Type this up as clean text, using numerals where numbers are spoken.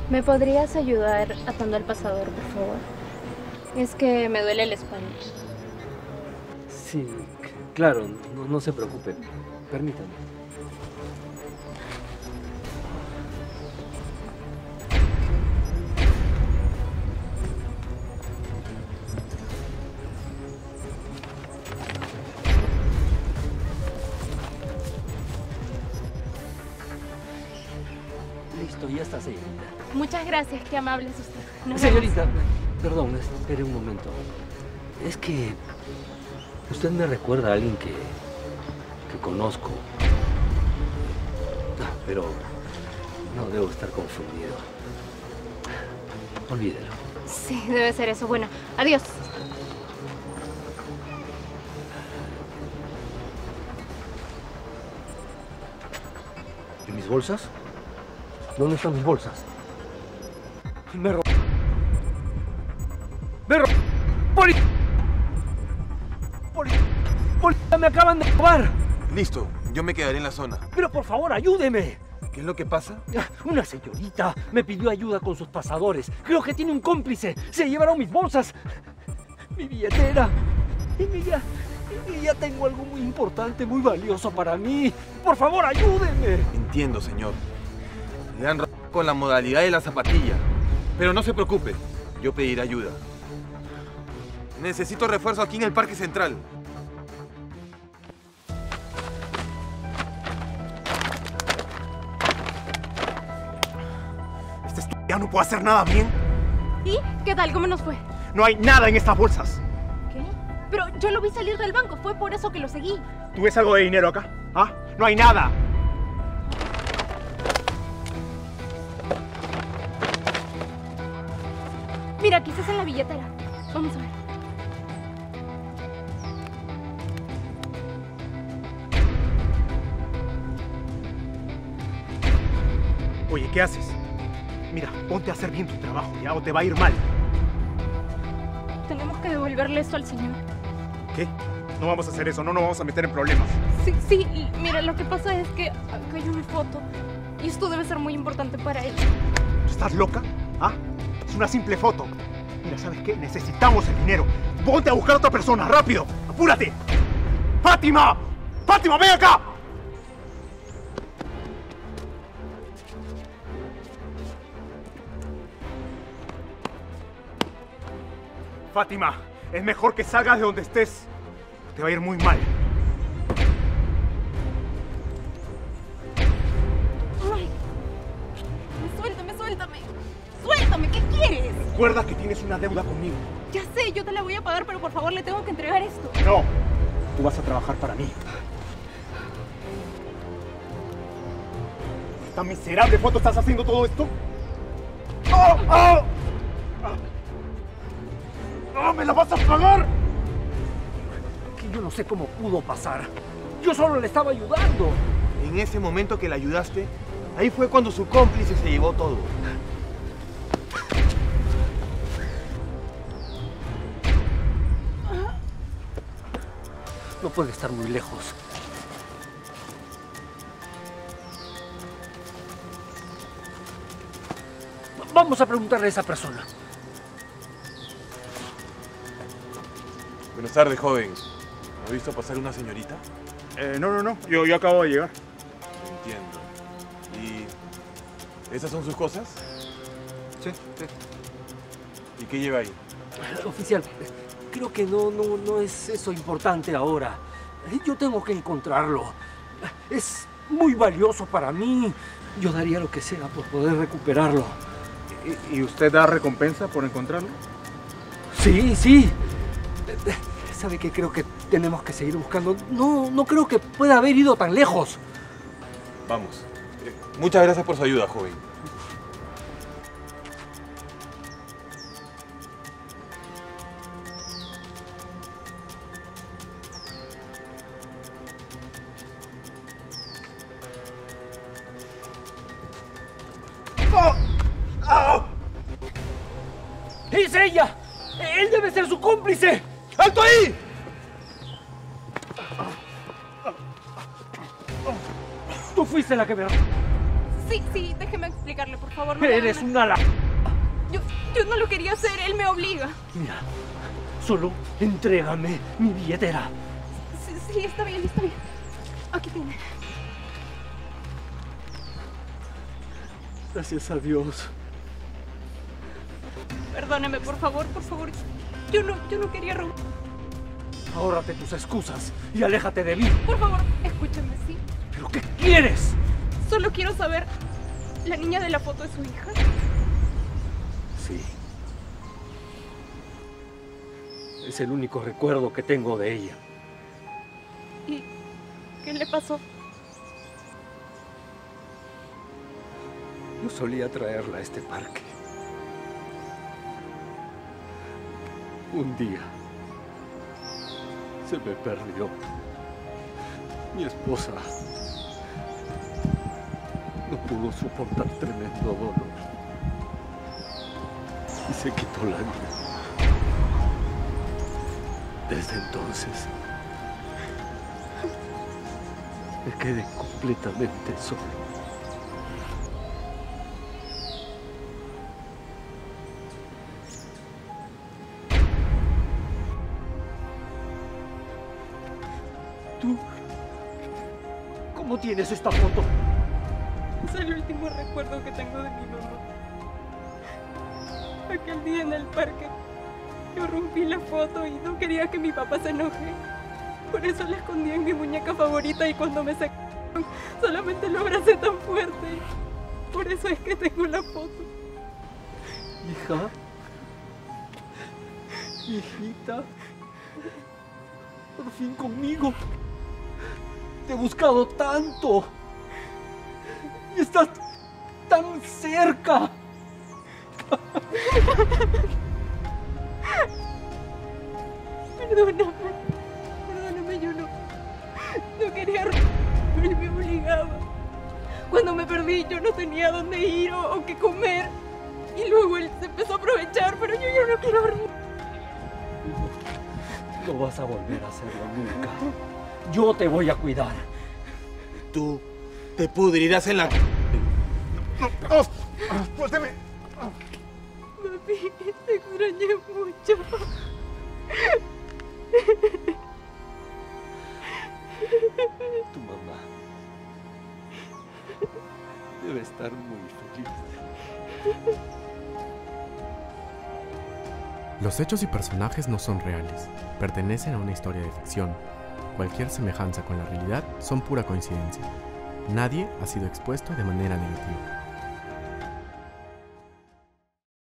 ¿Me podrías ayudar atando al pasador, por favor? Es que me duele la espalda. Sí, claro, no se preocupe. Permítame. Listo, ya está, señorita. Muchas gracias, qué amable es usted. Nos Señorita, vemos. perdón, espere un momento. Es que usted me recuerda a alguien que conozco. Pero no debo estar confundido. Olvídelo. Sí, debe ser eso. Bueno, adiós. ¿Y mis bolsas? ¿Dónde están mis bolsas? ¡Me ¡Policía! ¡Me acaban de robar! Listo, yo me quedaré en la zona. Pero por favor, ayúdeme. ¿Qué es lo que pasa? Una señorita me pidió ayuda con sus pasadores. Creo que tiene un cómplice. Se llevaron mis bolsas, mi billetera. Y ya tengo algo muy importante, muy valioso para mí. Por favor, ayúdenme. Entiendo, señor. Le han robado con la modalidad de la zapatilla. Pero no se preocupe, yo pediré ayuda. Necesito refuerzo aquí en el Parque Central. Este ya no puede hacer nada bien. ¿Y qué tal? ¿Cómo nos fue? No hay nada en estas bolsas. ¿Qué? Pero yo lo vi salir del banco, fue por eso que lo seguí. ¿Tú ves algo de dinero acá? ¿Ah? No hay nada. Mira, quizás en la billetera. Vamos a ver. Oye, ¿qué haces? Mira, ponte a hacer bien tu trabajo, ya, o te va a ir mal. Tenemos que devolverle esto al señor. ¿Qué? No vamos a hacer eso, no nos vamos a meter en problemas. Sí, mira, lo que pasa es que acá hay una foto y esto debe ser muy importante para él. ¿Estás loca? ¿Ah? Es una simple foto. Mira, ¿sabes qué? Necesitamos el dinero. Ponte a buscar a otra persona, rápido. ¡Apúrate! ¡Fátima! ¡Fátima, ven acá! Fátima, es mejor que salgas de donde estés. Te va a ir muy mal. Ay, suéltame. Suéltame, ¿qué quieres? Recuerda que tienes una deuda conmigo. Ya sé, yo te la voy a pagar, pero por favor le tengo que entregar esto. No, tú vas a trabajar para mí. ¿Esta miserable foto estás haciendo todo esto? ¡Oh! ¡Oh! ¡No me la vas a pagar! Que yo no sé cómo pudo pasar. Yo solo le estaba ayudando. En ese momento que le ayudaste, ahí fue cuando su cómplice se llevó todo. No puede estar muy lejos. Vamos a preguntarle a esa persona. Buenas tardes, joven. ¿Ha visto pasar una señorita? No. Yo acabo de llegar. Entiendo. ¿Y esas son sus cosas? Sí. ¿Y qué lleva ahí? Oficial, creo que no es eso importante ahora. Yo tengo que encontrarlo. Es muy valioso para mí. Yo daría lo que sea por poder recuperarlo. ¿Y usted da recompensa por encontrarlo? Sí. ¿Sabe qué? Creo que tenemos que seguir buscando. No creo que pueda haber ido tan lejos. Vamos. Muchas gracias por su ayuda, joven. ¡Es ella! ¡Él debe ser su cómplice! ¡Alto ahí! Tú fuiste la que me... Sí, déjeme explicarle, por favor. No Eres me- una la... Yo no lo quería hacer, él me obliga. Mira, solo entrégame mi billetera. Sí, está bien, está bien. Aquí tiene. Gracias a Dios. Perdóneme, por favor. Yo no quería robar. Ahórrate tus excusas y aléjate de mí. Por favor, escúcheme, ¿sí? ¿Pero qué quieres? Solo quiero saber, ¿la niña de la foto es su hija? Sí. Es el único recuerdo que tengo de ella. ¿Y qué le pasó? Yo solía traerla a este parque. Un día se me perdió. Mi esposa no pudo soportar tremendo dolor y se quitó la vida. Desde entonces me quedé completamente solo. ¿Tú cómo tienes esta foto? Es el último recuerdo que tengo de mi mamá. Aquel día en el parque, yo rompí la foto y no quería que mi papá se enoje. Por eso la escondí en mi muñeca favorita y cuando me sacaron, solamente lo abracé tan fuerte. Por eso es que tengo la foto. Hija, hijita, por fin conmigo. Te he buscado tanto y estás tan cerca. Perdóname, yo no quería pero él me obligaba. Cuando me perdí yo no tenía dónde ir o qué comer. Y luego él se empezó a aprovechar, pero yo ya no quiero reír. No vas a volver a hacerlo nunca. Yo te voy a cuidar. Tú te pudrirás en la... ¡Suélteme! Papi, te extrañé mucho. Tu mamá debe estar muy feliz. Los hechos y personajes no son reales, pertenecen a una historia de ficción. Cualquier semejanza con la realidad son pura coincidencia. Nadie ha sido expuesto de manera negativa.